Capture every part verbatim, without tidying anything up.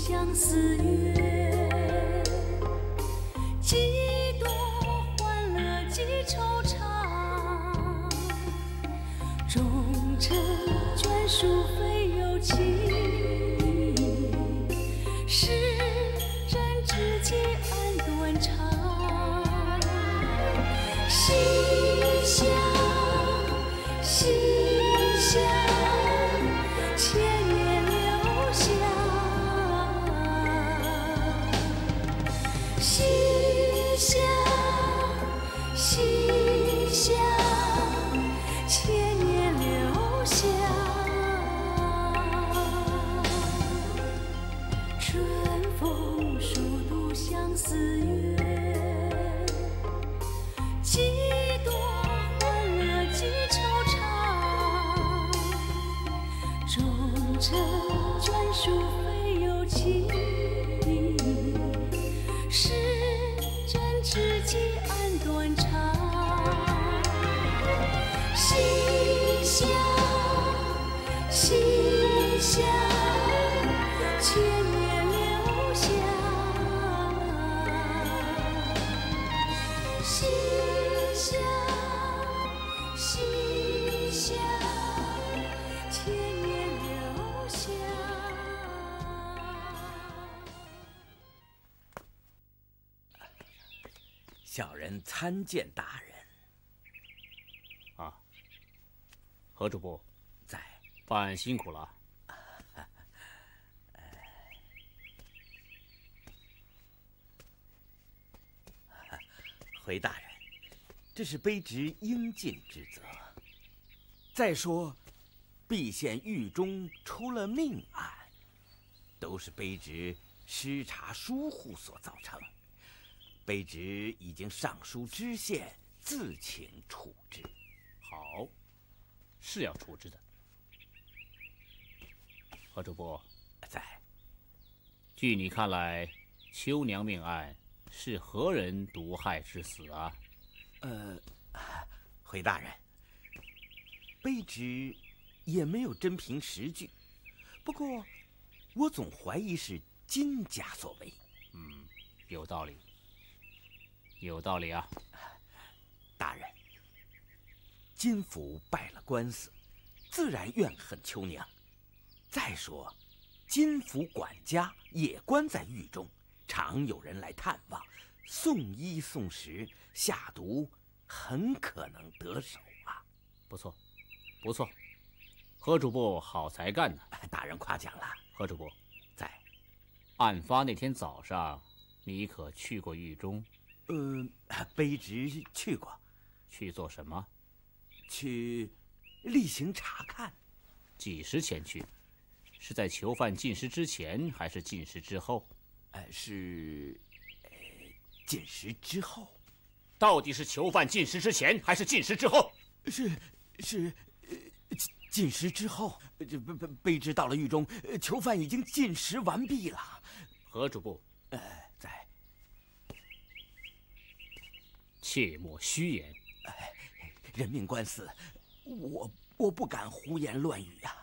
相思月，几多欢乐几惆怅，终成眷属非有情，是真知己暗断肠。西厢西厢，千年留香。西厢西厢，千年留香。春风数度相思月，几多欢乐几惆怅，终成眷属非有情，是真知己暗断肠。西厢西厢，千年留香。西厢西厢，千年留香。 小人参见大人。 啊，何主簿在。 办案辛苦了。 回大人，这是卑职应尽之责。再说，毕县狱中出了命案，都是卑职失察疏忽所造成。卑职已经上书知县，自请处置。 好，是要处置的。何主簿在。 据你看来，秋娘命案是何人毒害致死啊？ 呃，回大人，卑职也没有真凭实据，不过我总怀疑是金家所为。 嗯，有道理，有道理啊。 大人，金府败了官司，自然怨恨秋娘。再说，金府管家也关在狱中，常有人来探望，送衣送食，下毒很可能得手啊。 不错，不错，何主簿好才干呢。 大人夸奖了。 何主簿在。 案发那天早上，你可去过狱中？ 呃，卑职去过。 去做什么？ 去例行查看。 几时前去？是在囚犯进食之前，还是进食之后？ 呃，是，呃，进食之后。 到底是囚犯进食之前，还是进食之后？ 是是，呃，进食之后。这卑卑卑职到了狱中，囚犯已经进食完毕了。 何主簿？ 呃，在。 切莫虚言。 哎，人命官司，我我不敢胡言乱语呀、啊。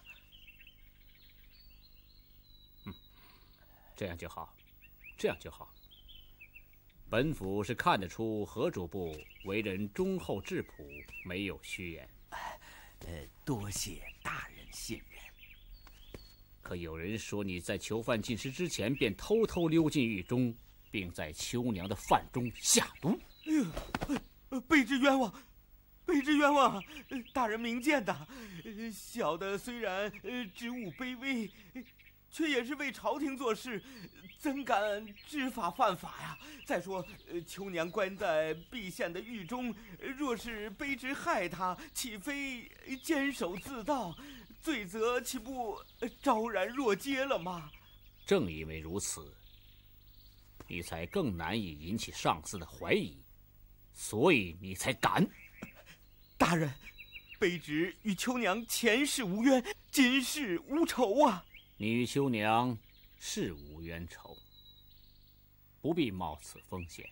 嗯，这样就好，这样就好。本府是看得出何主簿为人忠厚质朴，没有虚言。 呃，多谢大人信任。 可有人说你在囚犯进食之前便偷偷溜进狱中，并在秋娘的饭中下毒。 哎呦，卑职冤枉，卑职冤枉！大人明鉴的，小的虽然职务卑微，却也是为朝廷做事，怎敢知法犯法呀？再说，秋娘关在毕县的狱中，若是卑职害她，岂非监守自盗，罪责岂不昭然若揭了吗？ 正因为如此，你才更难以引起上司的怀疑，所以你才敢。 大人，卑职与秋娘前世无冤，今世无仇啊！ 你与秋娘是无冤仇，不必冒此风险。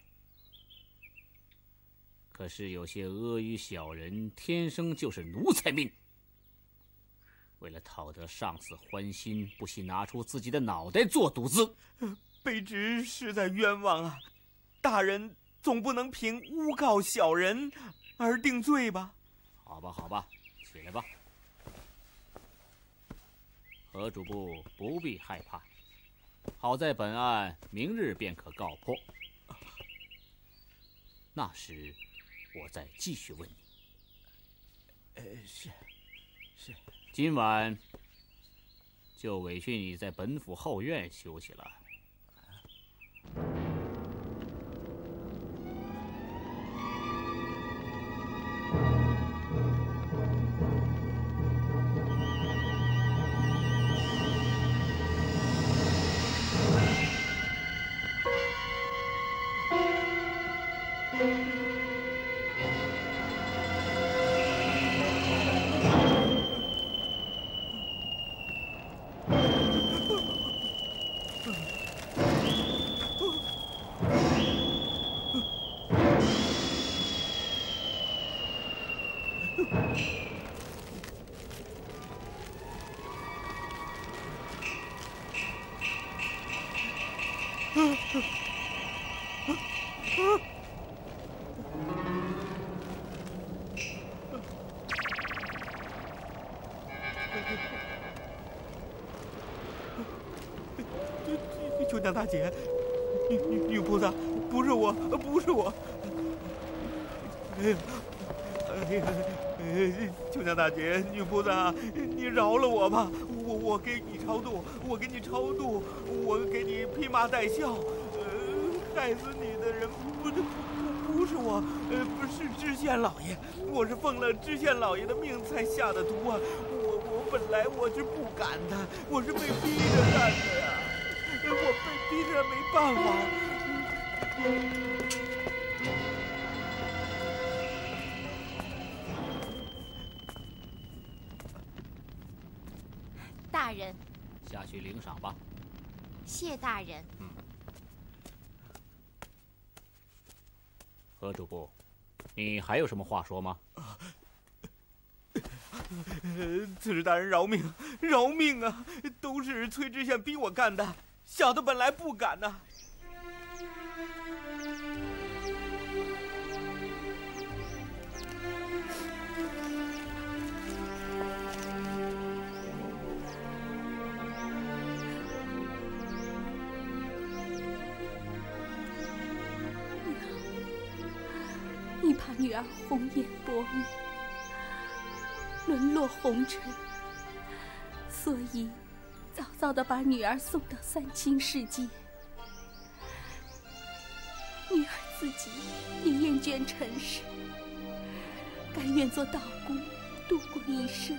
可是有些阿谀小人天生就是奴才命， 为了讨得上司欢心，不惜拿出自己的脑袋做赌资。 卑职实在冤枉啊！大人总不能凭诬告小人而定罪吧？ 好吧，好吧，起来吧。何主簿不必害怕，好在本案明日便可告破。那时，我再继续问你。 呃，是，是。 今晚就委屈你在本府后院休息了。 九娘大姐，女女女菩萨，不是我，不是我。哎呀，哎呀，哎，九娘大姐，女菩萨，你饶了我吧！我我给你超度，我给你超度，我给你披麻戴孝。呃，害死你的人不不不不是我，呃，不是知县老爷，我是奉了知县老爷的命才下的毒啊！我我本来我是不敢的，我是被逼着干的呀。我被逼着没办法。 大人， 下去领赏吧。 谢大人。 嗯。何主簿，你还有什么话说吗？ 啊呃，刺史大人饶命，饶命啊！都是崔知县逼我干的。小的本来不敢呐、啊。 你怕女儿红颜薄命，沦落红尘，所以早早的把女儿送到三清世界。女儿自己也厌倦尘世，甘愿做道姑度过一生。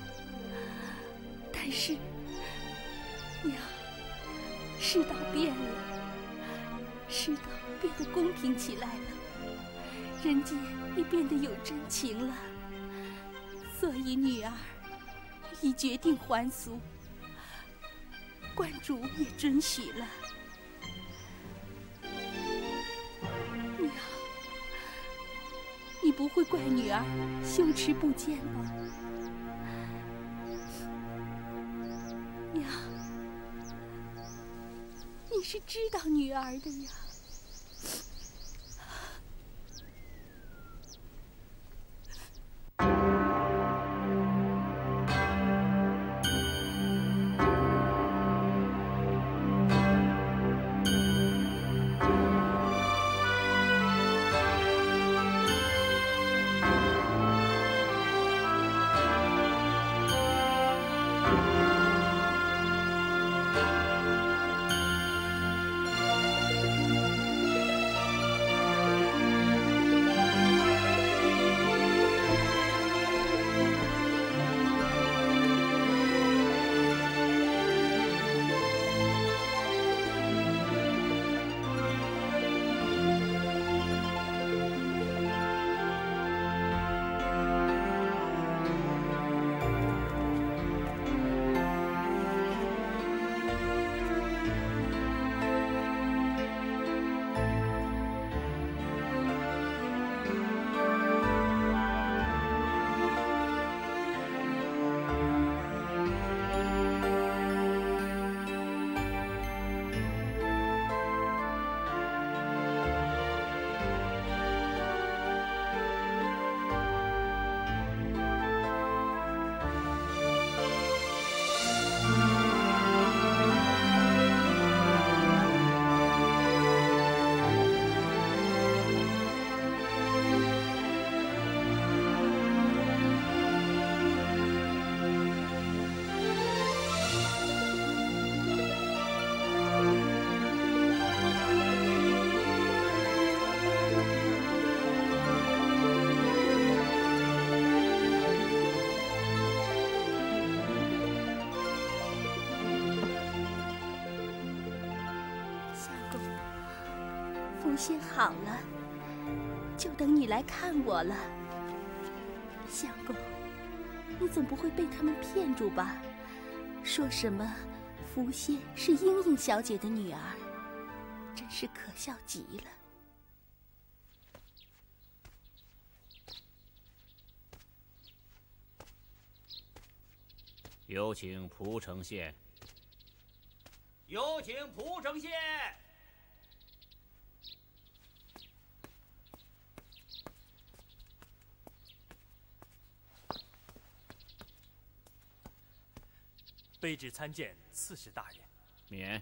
但是娘，世道变了，世道变得公平起来了，人间也变得有真情了，所以女儿已决定还俗。观主也准许了。娘，你不会怪女儿羞耻不见吧？娘，你是知道女儿的呀。 福仙好了，就等你来看我了。相公，你总不会被他们骗住吧？说什么福仙是莺莺小姐的女儿，真是可笑极了。 有请蒲城县。 有请蒲城县。 卑职参见刺史大人。 免。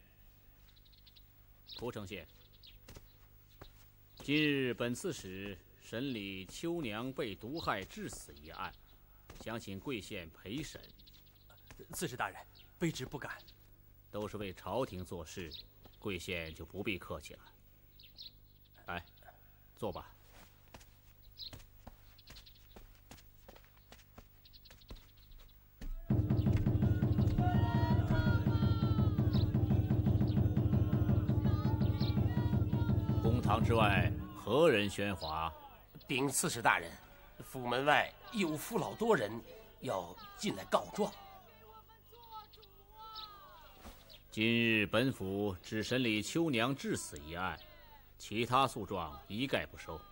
蒲城县，今日本刺史审理秋娘被毒害致死一案，想请贵县陪审。 刺史大人，卑职不敢。 都是为朝廷做事，贵县就不必客气了。来，坐吧。公堂之外，何人喧哗？ 禀刺史大人，府门外有父老多人要进来告状。 今日本府只审理秋娘致死一案，其他诉状一概不收。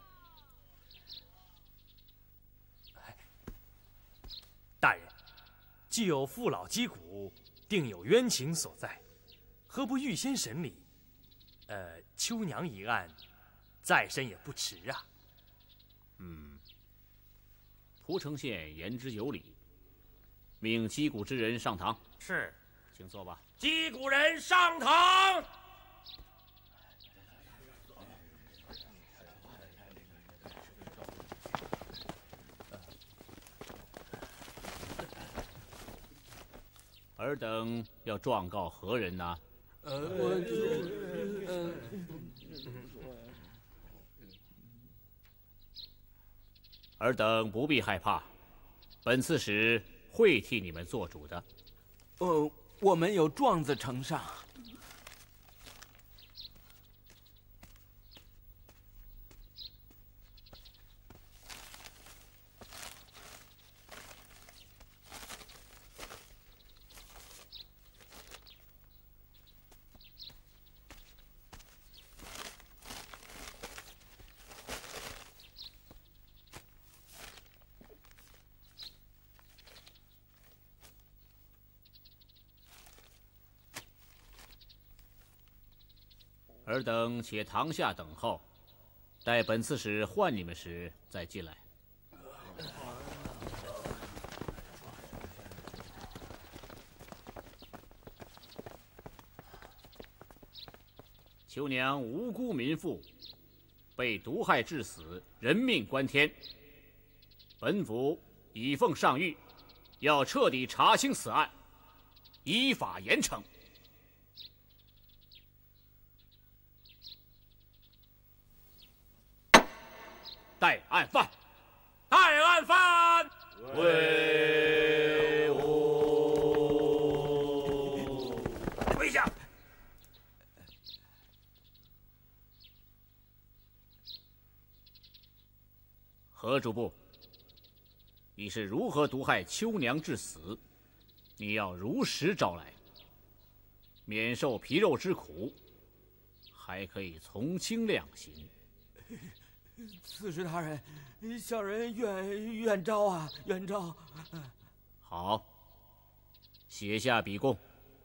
大人，既有父老击鼓，定有冤情所在，何不预先审理？呃，秋娘一案，再审也不迟啊。 嗯，蒲城县言之有理，命击鼓之人上堂。 是， 请坐吧。 击鼓人上堂。 尔等要状告何人呢？ 呃，我就，呃， 尔等不必害怕，本刺史会替你们做主的。 呃，我们有状子呈上。 尔等且堂下等候，待本刺史唤你们时再进来。秋娘无辜民妇，被毒害致死，人命关天。本府已奉上谕，要彻底查清此案，依法严惩。带案犯， 带案犯， 威武！ 跪下。 何主簿，你是如何毒害秋娘致死？你要如实招来，免受皮肉之苦，还可以从轻量刑。 刺史大人，小人愿愿招啊，愿招。 好，写下笔供。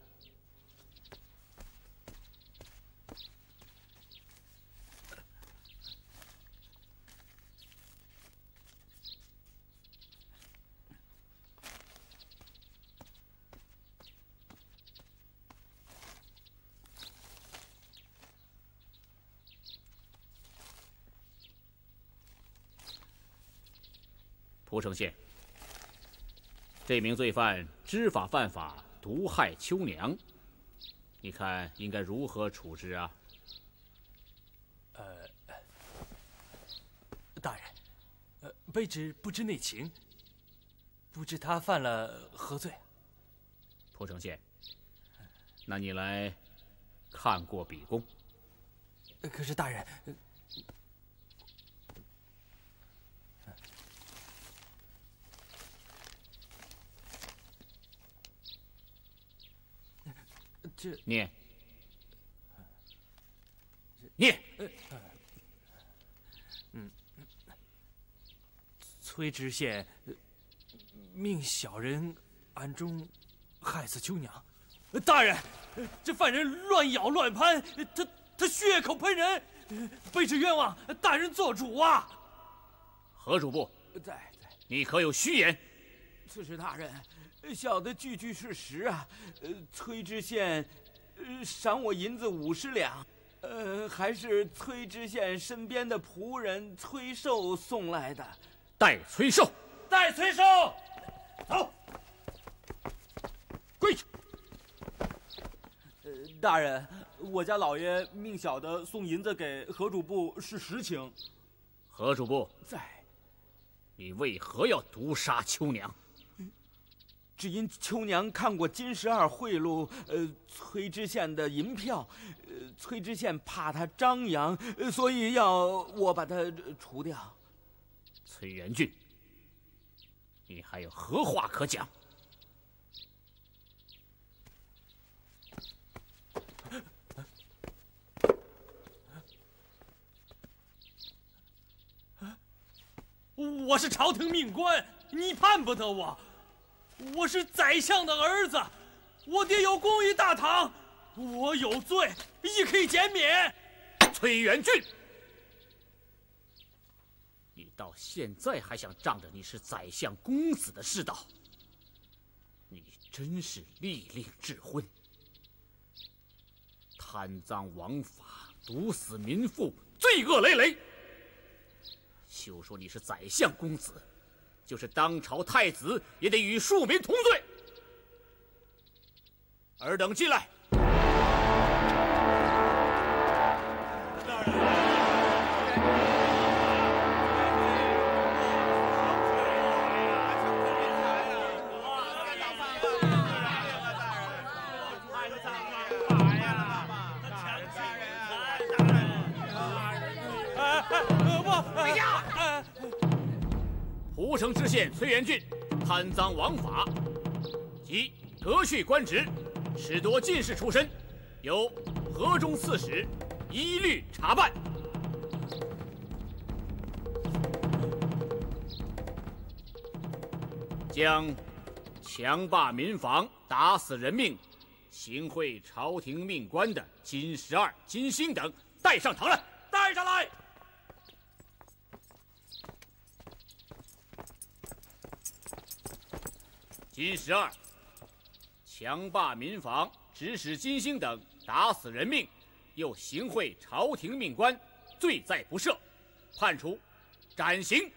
蒲城县，这名罪犯知法犯法，毒害秋娘，你看应该如何处置啊？ 呃，大人，呃，卑职不知内情，不知他犯了何罪。 蒲城县，那你来看过笔供。 可是大人，这念念。 嗯，崔知县命小人暗中害死秋娘。大人，这犯人乱咬乱攀，他他血口喷人，卑职冤枉大人做主啊！ 何主簿， 在在， 你可有虚言？ 刺史大人，小的句句是实啊。呃，崔知县，呃，赏我银子五十两，呃，还是崔知县身边的仆人崔寿送来的。 带崔寿， 带崔寿，走， 跪下。 呃，大人，我家老爷命小的送银子给何主簿是实情。 何主簿在。 你为何要毒杀秋娘？ 只因秋娘看过金十二贿赂呃崔知县的银票，呃崔知县怕他张扬，呃所以要我把他除掉。 崔元俊，你还有何话可讲？ 我是朝廷命官，你判不得我。我是宰相的儿子，我爹有功于大唐，我有罪亦可以减免。 崔元俊，你到现在还想仗着你是宰相公子的世道，你真是利令智昏，贪赃枉法，毒死民妇，罪恶累累。休说你是宰相公子，就是当朝太子，也得与庶民同罪。尔等进来。蒲城知县崔元俊贪赃枉法及革去官职，褫夺进士出身，由河中刺史一律查办。将强霸民房、打死人命、行贿朝廷命官的金十二、金星等带上堂来。 带上来。 金十二强霸民房，指使金星等打死人命，又行贿朝廷命官，罪在不赦，判处斩刑。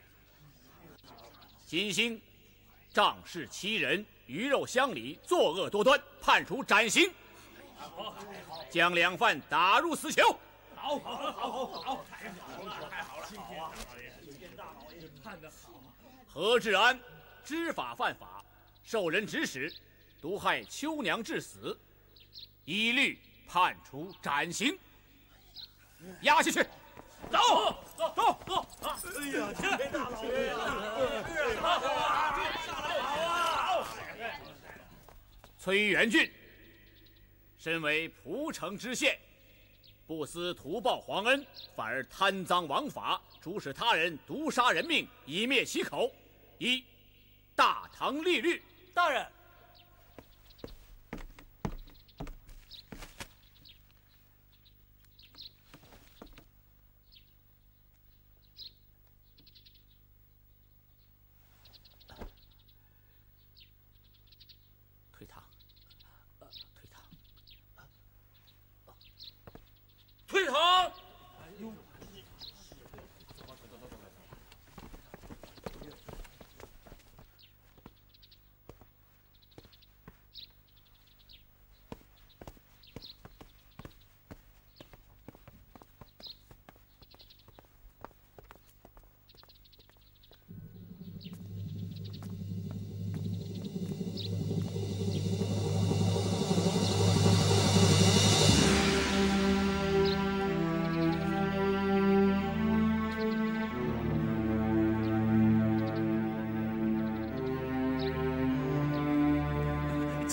金星仗势欺人，鱼肉乡里，作恶多端，判处斩刑。将两犯打入死囚。 好，好，好，好，好，太好了，太好了，好啊！见大老爷判得好。 何志安知法犯法，受人指使，毒害秋娘致死，一律判处斩刑。押下去。 走，走，走，走！哎呀，这大老爷啊！好啊，好啊！ 崔元俊，身为蒲城知县，不思图报皇恩，反而贪赃枉法，主使他人毒杀人命，以灭其口，依大唐律律。 大人。 退堂，退堂， 退堂。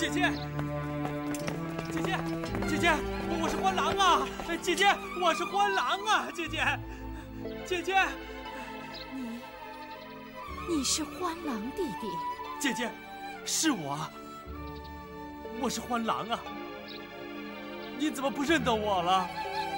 姐姐，姐姐，姐姐，我是欢郎啊！姐姐，我是欢郎啊！姐姐，姐姐， 你，你是欢郎弟弟？ 姐姐，是我，我是欢郎啊！你怎么不认得我了？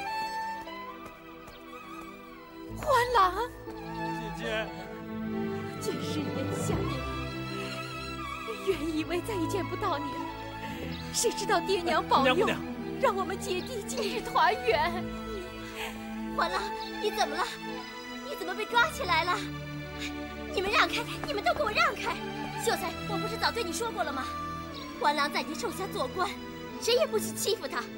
欢郎， 姐姐， 这日夜相连，原以为再也见不到你了，谁知道爹娘保佑，让我们姐弟今日团圆。 欢郎，你怎么了？你怎么被抓起来了？你们让开！你们都给我让开！秀才，我不是早对你说过了吗？欢郎在你手下做官，谁也不许欺负他。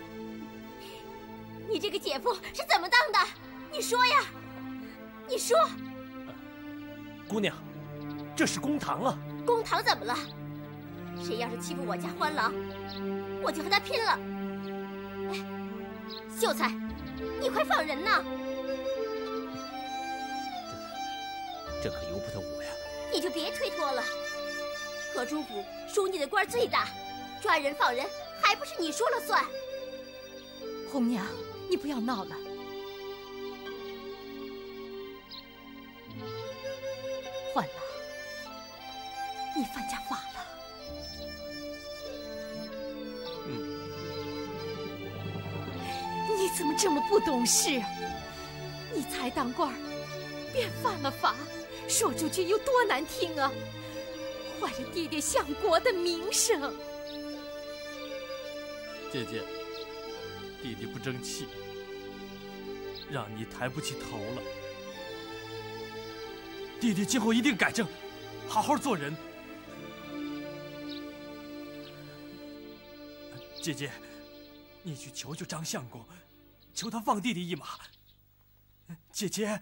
你这个姐夫是怎么当的？你说呀，你说。 姑娘，这是公堂啊！ 公堂怎么了？谁要是欺负我家欢郎，我就和他拼了！哎，秀才，你快放人呐！ 这可由不得我呀！ 你就别推脱了。河中府属你的官最大，抓人放人还不是你说了算？ 红娘，你不要闹了。欢郎，你犯家法了。 嗯。 你怎么这么不懂事啊？你才当官便犯了法，说出去有多难听啊！坏了爹爹相国的名声。 姐姐，弟弟不争气，让你抬不起头了。弟弟今后一定改正，好好做人。姐姐，你去求求张相公，求他放弟弟一马。姐姐，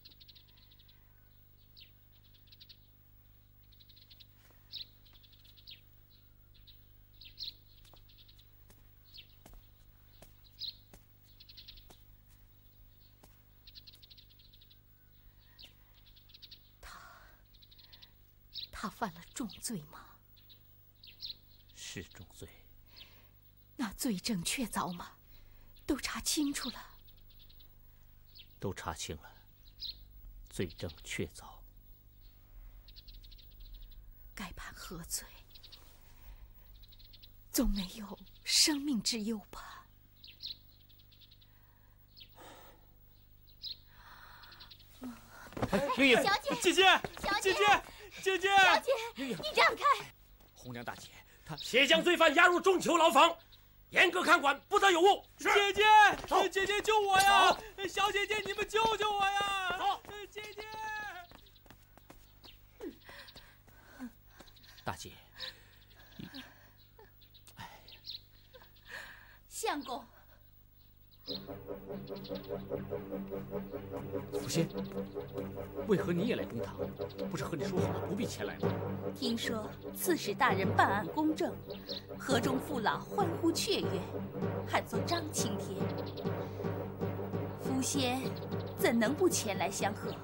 他犯了重罪吗？ 是重罪。 那罪证确凿吗？都查清楚了？ 都查清了，罪证确凿。 该判何罪？总没有生命之忧吧？ 英英， 小姐， 姐姐， 小姐姐，姐姐， 小姐，你让开！ 红娘大姐，她且将罪犯押入重囚牢房，严格看管，不得有误。 是姐姐，姐姐救我呀！小姐姐，你们救救我呀！ 走， 姐姐。 大姐， 相公， 福仙，为何你也来公堂？不是和你说好了不必前来吗？ 听说刺史大人办案公正，河中父老欢呼雀跃，喊作张青天。福仙怎能不前来相贺？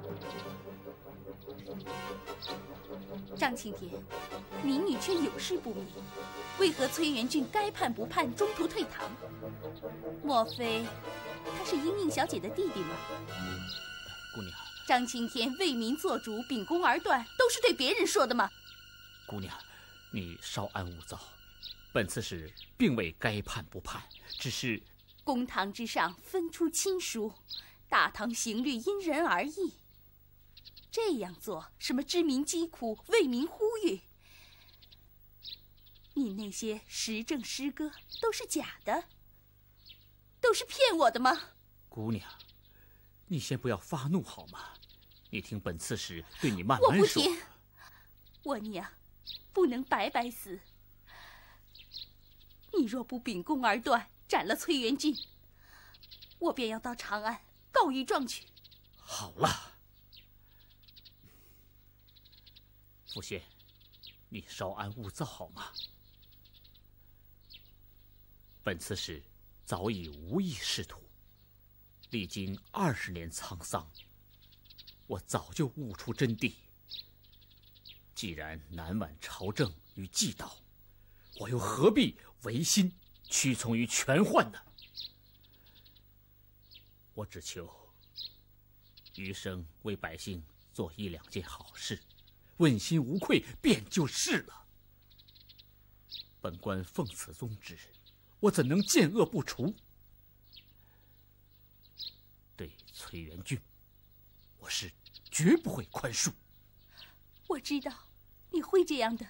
张青天，民女却有事不明，为何崔元俊该判不判，中途退堂？莫非他是英英小姐的弟弟吗？ 姑娘， 张青天为民做主，秉公而断，都是对别人说的吗？ 姑娘，你稍安勿躁，本刺史并未该判不判，只是公堂之上分出亲疏，大唐刑律因人而异。这样做，什么知民疾苦、为民呼吁？你那些时政诗歌都是假的，都是骗我的吗？ 姑娘，你先不要发怒好吗？你听本刺史对你慢我慢说。 不听，我娘不能白白死。你若不秉公而断，斩了崔元俊，我便要到长安告御状去。 好了。福仙，你稍安勿躁好吗？本刺史早已无意仕途，历经二十年沧桑，我早就悟出真谛。既然南宛朝政与祭道， 我又何必违心屈从于权宦呢？我只求余生为百姓做一两件好事，问心无愧便就是了。本官奉此宗旨，我怎能见恶不除？对崔元俊，我是绝不会宽恕。 我知道你会这样的，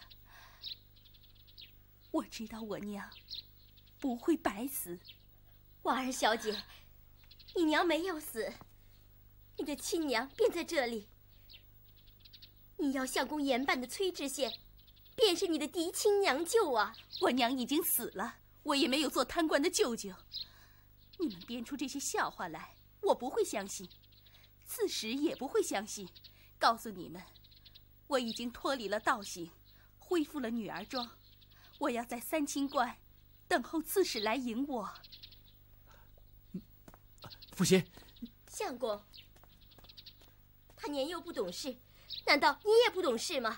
我知道我娘不会白死。 婉儿小姐，你娘没有死，你的亲娘便在这里。你要相公严办的崔知县，便是你的嫡亲娘舅啊！ 我娘已经死了，我也没有做贪官的舅舅。你们编出这些笑话来，我不会相信，刺史也不会相信。告诉你们，我已经脱离了道行，恢复了女儿装。我要在三清观等候刺史来迎我。 父亲， 相公，他年幼不懂事，难道你也不懂事吗？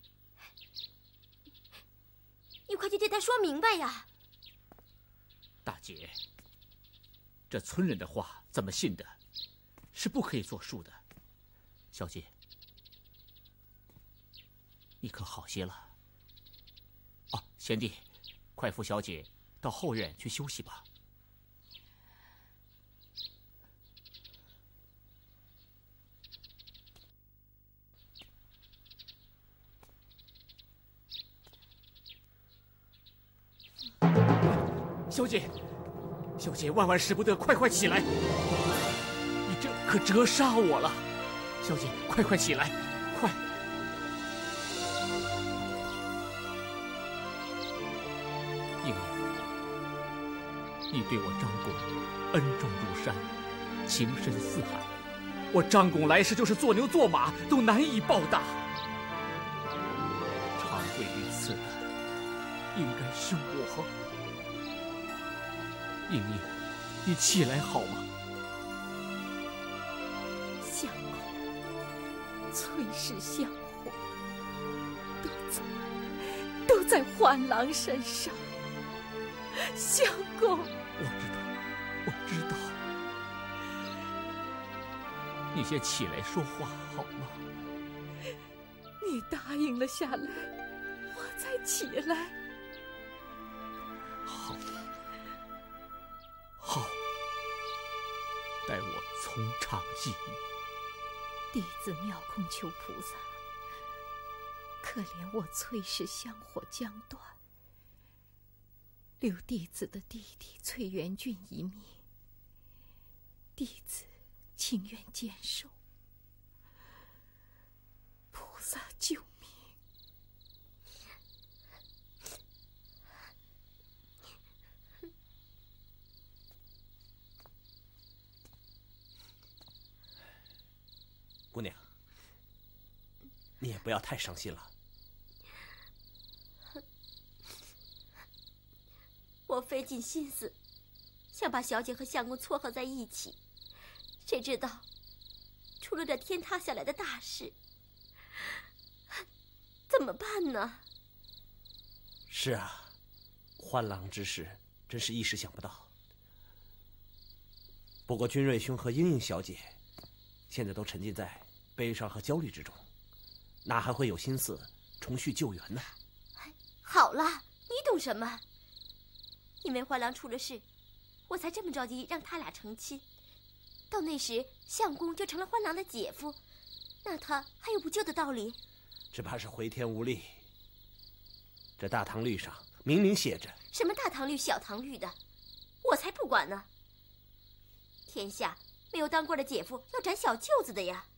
你快去对他说明白呀！ 大姐，这村人的话怎么信的？是不可以作数的。小姐，你可好些了？哦，贤弟，快扶小姐到后院去休息吧。小姐，小姐，万万使不得，快快起来！你这可折杀我了！小姐，快快起来，快！英英，你对我张公恩重如山，情深似海，我张公来世就是做牛做马都难以报答。常会于此的，应该是我。英英，你起来好吗？ 相公，崔氏香火都在都在宦郎身上。相公， 我知道，我知道。你先起来说话好吗？ 你答应了下来，我才起来。 好。好，待我从长计议。 弟子妙空求菩萨，可怜我崔氏香火将断，留弟子的弟弟崔元俊一命，弟子情愿坚守。菩萨救命！ 姑娘，你也不要太伤心了。 我费尽心思，想把小姐和相公撮合在一起，谁知道出了这天塌下来的大事，怎么办呢？ 是啊，宦郎之事真是一时想不到。不过君瑞兄和英英小姐现在都沉浸在悲伤和焦虑之中，哪还会有心思重续旧缘呢？ 好了，你懂什么？因为宦郎出了事，我才这么着急让他俩成亲。到那时，相公就成了宦郎的姐夫，那他还有不救的道理？ 只怕是回天无力。这大唐律上明明写着什么大唐律、小唐律的，我才不管呢。天下没有当官的姐夫要斩小舅子的呀！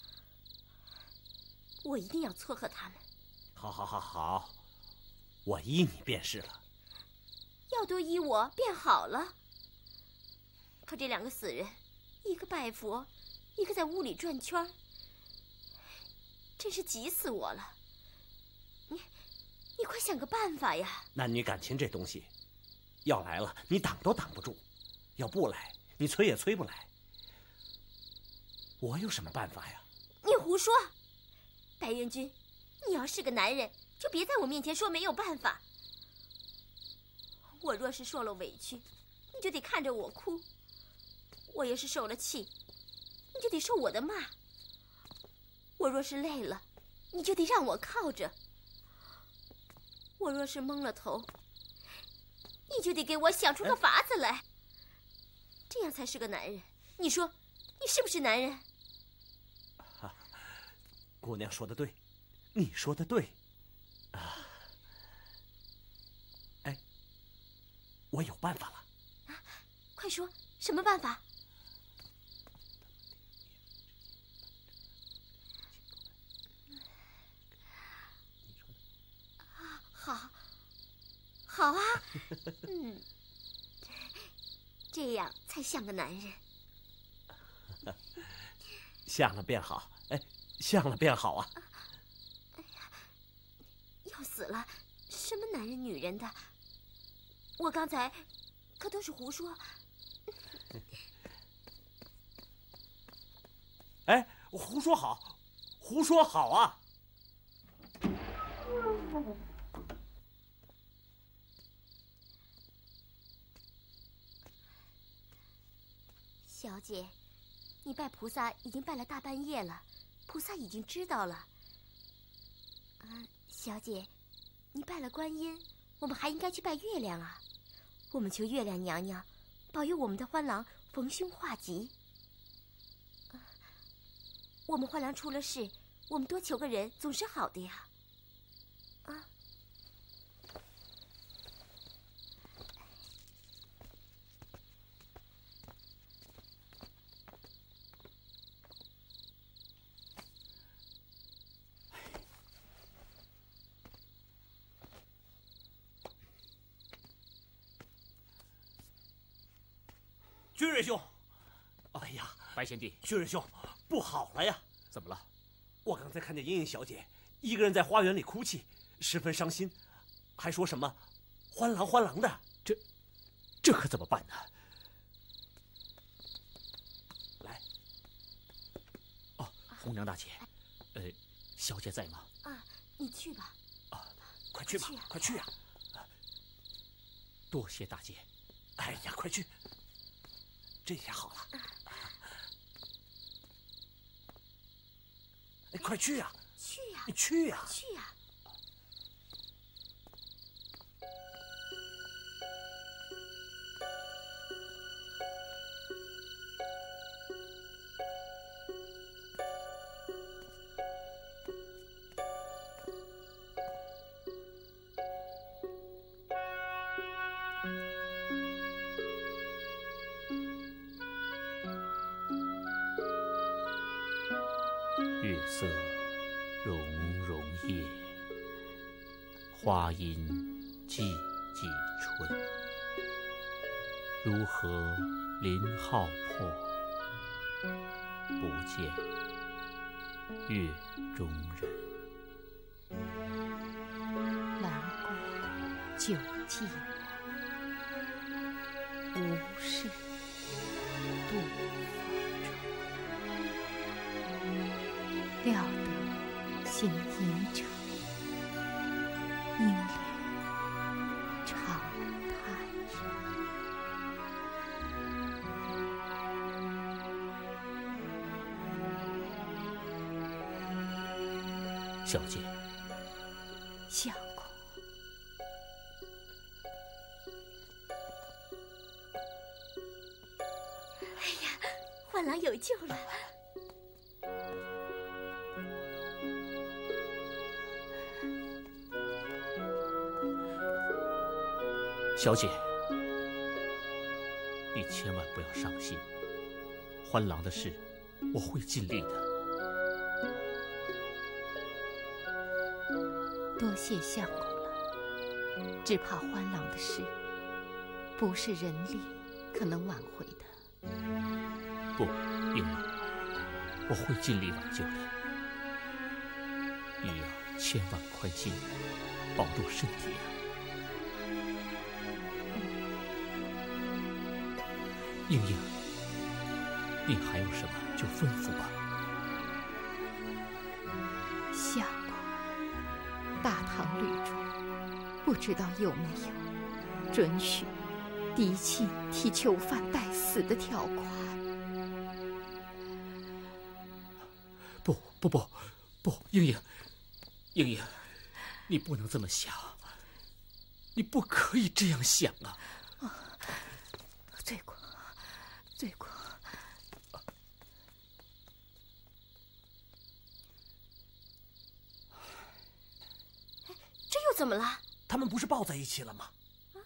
我一定要撮合他们。 好，好，好，好，我依你便是了。 要多依我便好了。可这两个死人，一个拜佛，一个在屋里转圈，真是急死我了。你，你快想个办法呀！ 男女感情这东西，要来了你挡都挡不住，要不来你催也催不来。我有什么办法呀？ 你胡说！白元君，你要是个男人，就别在我面前说没有办法。 我若是受了委屈，你就得看着我哭；我要是受了气，你就得受我的骂；我若是累了，你就得让我靠着；我若是蒙了头，你就得给我想出个法子来。这样才是个男人。你说，你是不是男人？ 啊，姑娘说的对，你说的对。啊，哎，我有办法了。 啊，快说，什么办法？啊，好，好啊，嗯，这样才像个男人。 像了便好，哎，像了便好啊！ 哎呀，要死了，什么男人女人的，我刚才可都是胡说。 哎，胡说好，胡说好啊！ 小姐，你拜菩萨已经拜了大半夜了，菩萨已经知道了。嗯，小姐，你拜了观音，我们还应该去拜月亮啊！我们求月亮娘娘保佑我们的欢郎逢凶化吉。我们欢郎出了事，我们多求个人总是好的呀。啊！ 军瑞兄，哎呀， 白贤弟， 军瑞兄，不好了呀！ 怎么了？ 我刚才看见英英小姐一个人在花园里哭泣，十分伤心，还说什么“欢郎欢郎”的。 这，这可怎么办呢？ 来， 哦，红娘大姐，呃，小姐在吗？ 啊，你去吧。 啊，快去吧，快去呀！ 多谢大姐。 哎呀，快去！这下好了。哎，快去呀！ 去呀！ 你去呀！ 去呀！ 月色融融夜，花音寂寂春。如何临浩破，不见月中人。 兰过酒寂寞，无事度料得行吟者，应怜长叹。 小姐， 相公， 哎呀，欢郎有救了！ 小姐，你千万不要伤心。欢郎的事，我会尽力的。 多谢相公了，只怕欢郎的事，不是人力可能挽回的。 不，英儿，我会尽力挽救的。你要千万宽心，保重身体啊。英英，你还有什么就吩咐吧。 相公，大唐绿珠不知道有没有准许嫡亲替囚犯代死的条款。 不不不不，英英，英英，你不能这么想，你不可以这样想啊！ 啊，罪过，罪过。 这又怎么了？ 他们不是抱在一起了吗？ 啊、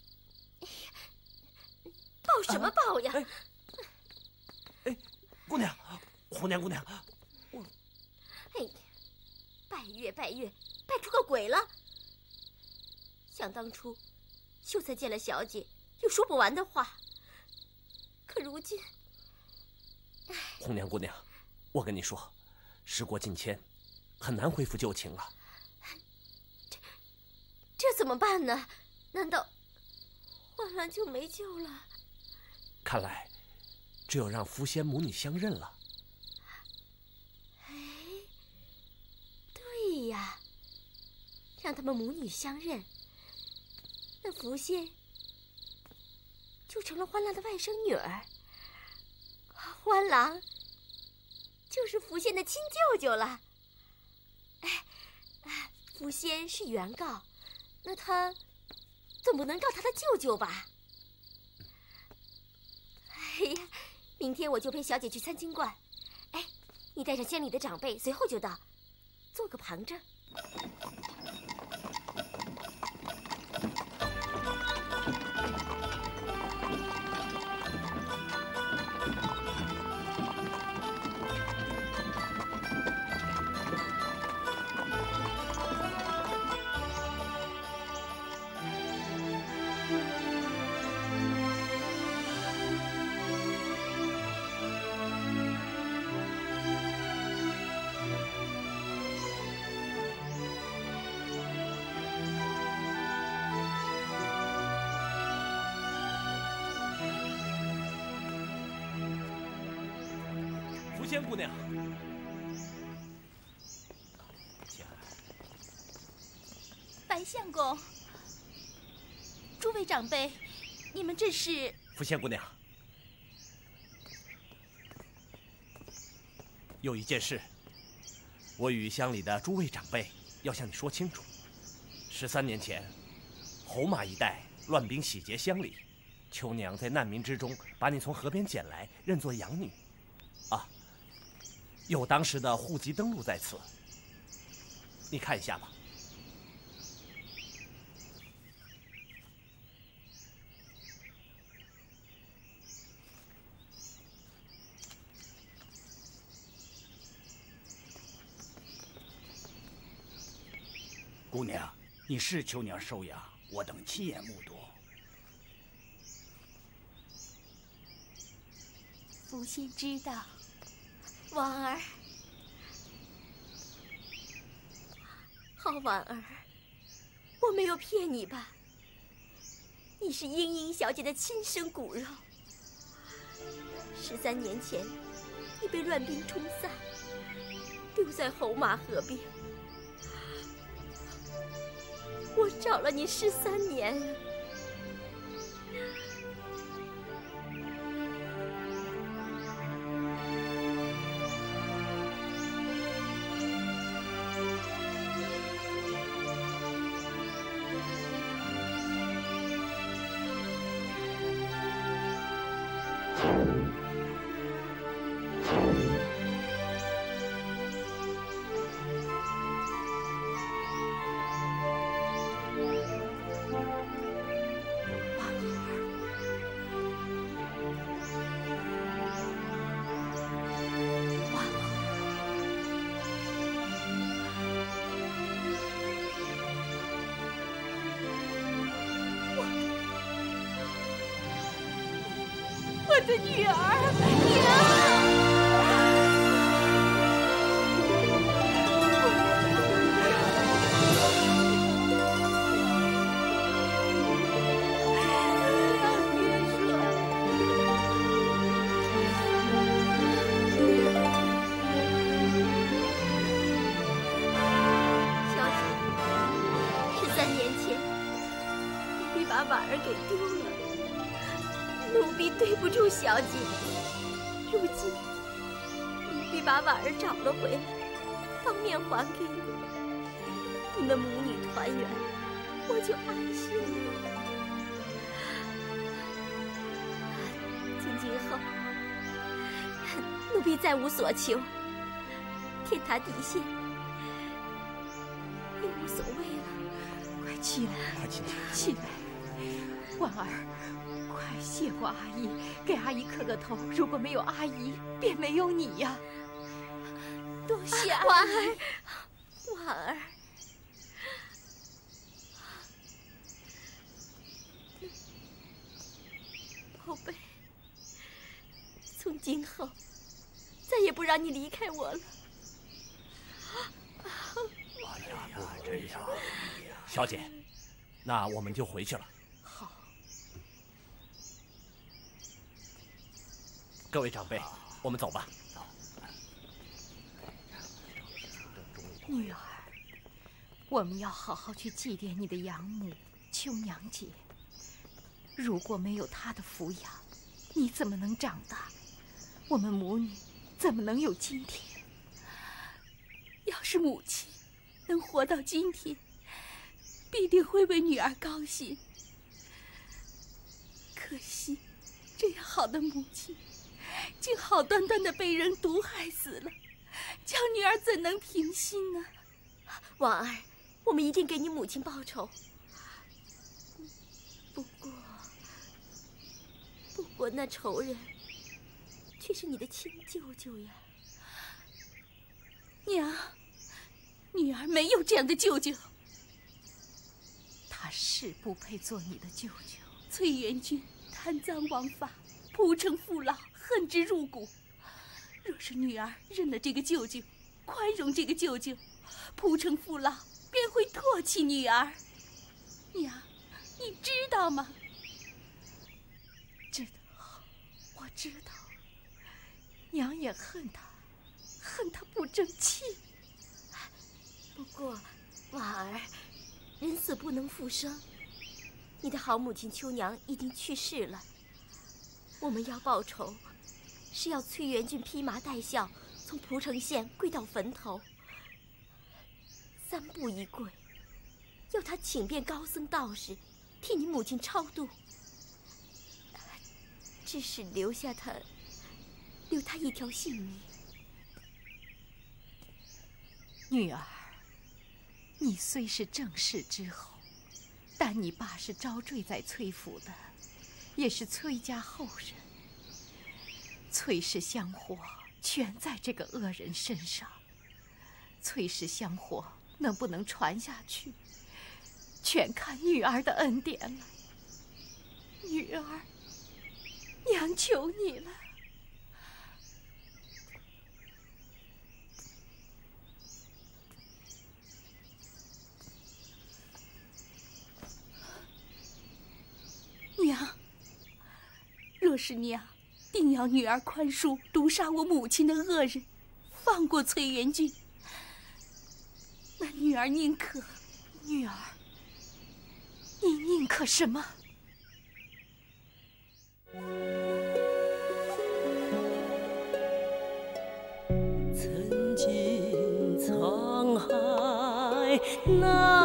抱什么抱呀？ 哎，哎，姑娘，红娘姑娘，我， 哎，拜月拜月，拜出个鬼了！想当初，秀才见了小姐，有说不完的话。可如今， 红娘姑娘，我跟你说，时过境迁，很难恢复旧情了。 这这怎么办呢？难道患了就没救了？ 看来，只有让福仙母女相认了。 哎，对呀，让他们母女相认，那福仙就成了欢郎的外甥女儿，欢郎就是福仙的亲舅舅了。哎，福仙是原告，那他总不能告他的舅舅吧？哎呀，明天我就陪小姐去三清观。哎，你带上乡里的长辈，随后就到，做个旁证。 福仙姑娘， 白相公，诸位长辈，你们这是？ 福仙姑娘，有一件事，我与乡里的诸位长辈要向你说清楚。十三年前，侯马一带乱兵洗劫乡里，秋娘在难民之中把你从河边捡来，认作养女。啊，有当时的户籍登录在此，你看一下吧。 姑娘，你是秋娘收养，我等亲眼目睹。 福仙知道。 婉儿，好婉儿，我没有骗你吧？你是英英小姐的亲生骨肉。十三年前，你被乱兵冲散，丢在侯马河边。我找了你十三年啊！我的女儿，娘！小姐，十三年前，你把婉儿儿给丢了，奴婢对不住小姐。如今奴婢把婉儿找了回来，当面还给你，你们母女团圆，我就安心了。从今后，奴婢再无所求，天塌地陷也无所谓了。 快起来， 快起来， 起来！婉儿，快谢过阿姨，给阿姨磕个头。如果没有阿姨，便没有你呀。 多谢阿姨。婉儿，婉儿，宝贝，从今后再也不让你离开我了。 哎呀，不能这样，小姐，那我们就回去了。 好。 各位长辈，我们走吧。 女儿，我们要好好去祭奠你的养母秋娘姐。如果没有她的抚养，你怎么能长大？我们母女怎么能有今天？ 要是母亲能活到今天，必定会为女儿高兴。可惜，这样好的母亲，竟好端端的被人毒害死了，叫女儿怎能平心呢？ 婉儿，我们一定给你母亲报仇。不过，不过那仇人却是你的亲舅舅呀。 娘，女儿没有这样的舅舅。 他是不配做你的舅舅。 崔元君贪赃枉法，仆诚父老，恨之入骨。若是女儿认了这个舅舅，宽容这个舅舅，仆诚父老便会唾弃女儿。娘，你知道吗？ 知道，我知道。娘也恨他，恨他不争气。 不过，婉儿，人死不能复生。你的好母亲秋娘已经去世了，我们要报仇，是要崔元俊披麻戴孝，从蒲城县跪到坟头，三步一跪，要他请遍高僧道士，替你母亲超度，只是留下他，留他一条性命。 女儿，你虽是正室之后，但你爸是招赘在崔府的，也是崔家后人。崔氏香火全在这个恶人身上，崔氏香火能不能传下去，全看女儿的恩典了。女儿，娘求你了。 娘，若是娘定要女儿宽恕毒杀我母亲的恶人，放过崔元君，那女儿宁可…… 女儿，你宁可什么？ 曾经沧海难。